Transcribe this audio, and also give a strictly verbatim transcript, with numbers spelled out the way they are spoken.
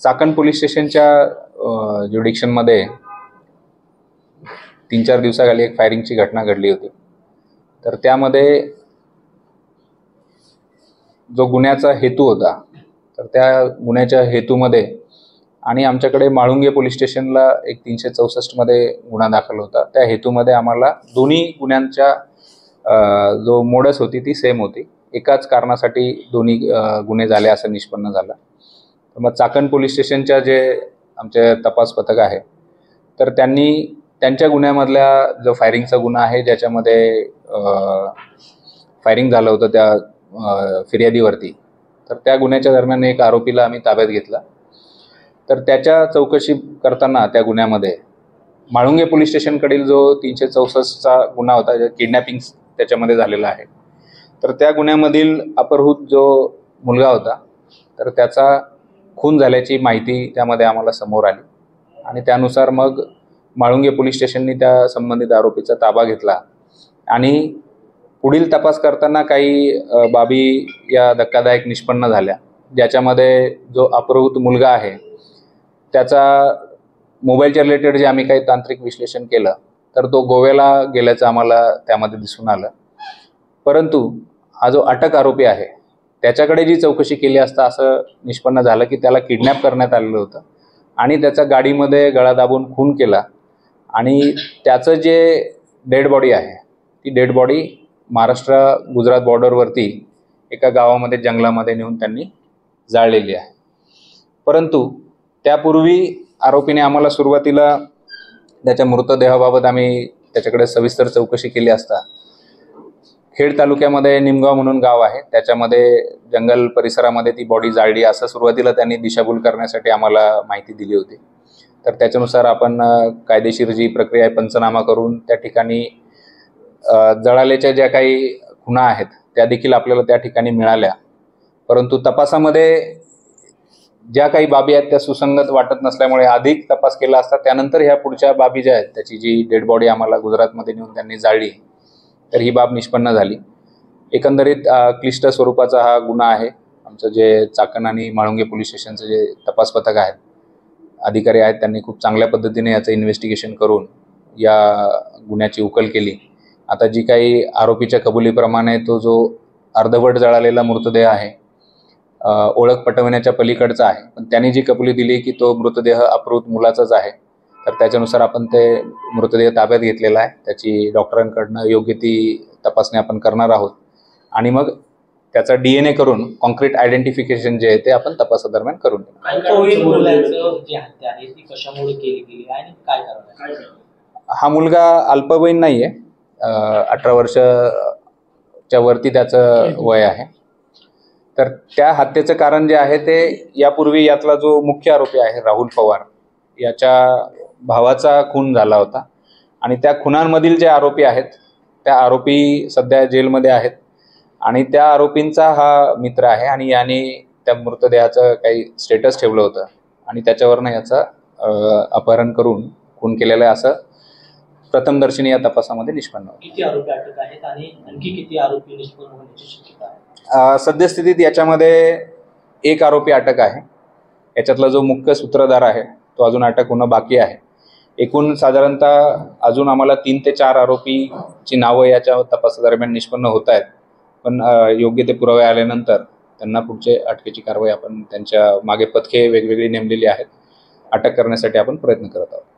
Chakan police स्टेशनच्या ज्युडिक्शनमध्ये तीन चार दिवसाखाली एक फायरिंगची घटना घडली होती. तर त्यामध्ये जो गुन्ह्याचा हेतू होता, तर त्या गुन्ह्याच्या हेतूमध्ये आणि आमच्याकडे माळुंगे पोलीस स्टेशनला एक तीनशे चौसष्ट मध्ये गुन्हा दाखल होता. त्या हेतूमध्ये आम्हाला दोन्ही गुन्ह्यांच्या जो मोडस होती ती सेम होती. एकाच कारणासाठी दोन्ही गुन्हे झाले असं निष्पन्न झालं. तर मग चाकण पोलीस स्टेशनच्या जे आमचे तपास पथक आहे, तर त्यांनी त्यांच्या गुन्ह्यामधल्या जो फायरिंगचा गुन्हा आहे, ज्याच्यामध्ये फायरिंग झालं होतं त्या फिर्यादीवरती, तर त्या गुन्ह्याच्या दरम्यान एक आरोपीला आम्ही ताब्यात घेतला. तर त्याच्या चौकशी करताना त्या गुन्ह्यामध्ये माळुंगे पोलीस स्टेशनकडील जो तीनशे चौसष्टचा गुन्हा होता, जो किडनॅपिंग त्याच्यामध्ये झालेला आहे, तर त्या गुन्ह्यामधील अपहृत जो मुलगा होता, तर त्याचा खून झाल्याची माहिती त्यामध्ये आम्हाला समोर आली आणि त्यानुसार मग माळुंगे पोलीस स्टेशननी त्या संबंधित आरोपीचा ताबा घेतला आणि पुढील तपास करताना काही बाबी या धक्कादायक निष्पन्न झाल्या, ज्याच्यामध्ये जो अपहृत मुलगा आहे त्याचा मोबाईलच्या रिलेटेड जे आम्ही काही तांत्रिक विश्लेषण केलं, तर तो गोव्याला गेल्याचं आम्हाला त्यामध्ये दिसून आलं. परंतु हा जो अटक आरोपी आहे त्याच्याकडे जी चौकशी केली असता असं निष्पन्न झालं की त्याला किडनॅप करण्यात आलेलं होतं आणि त्याचा गाडीमध्ये गळा दाबून खून केला आणि त्याचं जे डेड बॉडी आहे ती डेड बॉडी महाराष्ट्र गुजरात बॉर्डरवरती एका गावामध्ये जंगलामध्ये नेऊन त्यांनी जाळलेली आहे. परंतु त्यापूर्वी आरोपीने आम्हाला सुरुवातीला त्याच्या मृतदेहाबाबत आम्ही त्याच्याकडे सविस्तर चौकशी केली असता खेड तालुक्यामध्ये निमगाव म्हणून गाव आहे, त्याच्यामध्ये जंगल परिसरामध्ये ती बॉडी जाळली असं सुरुवातीला त्यांनी दिशाभूल करण्यासाठी आम्हाला माहिती दिली होती. तर त्याच्यानुसार आपण कायदेशीर जी प्रक्रिया आहे पंचनामा करून त्या ठिकाणी जळालेच्या ज्या काही खुणा आहेत त्या देखील आपल्याला त्या ठिकाणी मिळाल्या. परंतु तपासामध्ये ज्या काही बाबी आहेत त्या सुसंगत वाटत नसल्यामुळे अधिक तपास केला असता त्यानंतर ह्या पुढच्या बाबी ज्या आहेत, त्याची जी डेड बॉडी आम्हाला गुजरातमध्ये नेऊन त्यांनी जाळली, तर ही बाब निष्पन्न झाली. एकंदरीत क्लिष्ट स्वरूपाचा हा गुन्हा आहे. आमचं जे चाकण आणि माळुंगे पोलीस स्टेशनचं जे तपास पथक आहेत, अधिकारी आहेत, त्यांनी खूप चांगल्या पद्धतीने याचं इन्व्हेस्टिगेशन करून या गुन्ह्याची उकल केली. आता जी काही आरोपीच्या कबुलीप्रमाणे तो जो अर्धवट जळालेला मृतदेह आहे, ओळख पटवण्याच्या पलीकडचा आहे, पण त्यांनी जी कबुली दिली की तो मृतदेह अपहृत मुलाचाच आहे, तर त्याच्यानुसार आपण ते मृतदेह ताब्यात घेतलेला आहे. त्याची डॉक्टरांकडनं योग्य ती तपासणी आपण करणार आहोत आणि मग त्याचा डी एन ए करून कॉन्क्रीट आयडेंटिफिकेशन जे आहे ते आपण तपासादरम्यान करून हा मुलगा अल्पवयीन नाही आहे, अठरा वर्षाच्या वरती त्याचं वय आहे. तर त्या हत्येचं कारण जे आहे ते यापूर्वी यातला जो मुख्य आरोपी आहे राहुल पवार, याच्या भावाचा खून झाला होता आणि त्या खुनांमधील जे आरोपी आहेत त्या आरोपी सध्या जेलमध्ये आहेत आणि त्या आरोपींचा हा मित्र आहे आणि याने त्या मृतदेहाचं काही स्टेटस ठेवलं होतं आणि त्याच्यावरनं याचा अपहरण करून खून केलेलं आहे असं प्रथमदर्शनी या तपासामध्ये निष्पन्न होतं. किती आरोपी अटक आहेत आणि आणखी किती आरोपी निष्पन्न होण्याची शक्यता आहे? सद्यस्थितीत याच्यामध्ये एक आरोपी अटक आहे. याच्यातला जो मुख्य सूत्रधार आहे तो अजून अटक होणं बाकी आहे. एकूण साधारणतः अजून आम्हाला तीन ते चार आरोपीची नावं याच्या तपासादरम्यान निष्पन्न होत आहेत, पण योग्य ते पुरावे आल्यानंतर त्यांना पुढचे अटकेची कारवाई आपण त्यांच्या मागे पथके वेगवेगळी नेमलेली आहेत, अटक करण्यासाठी आपण प्रयत्न करत आहोत.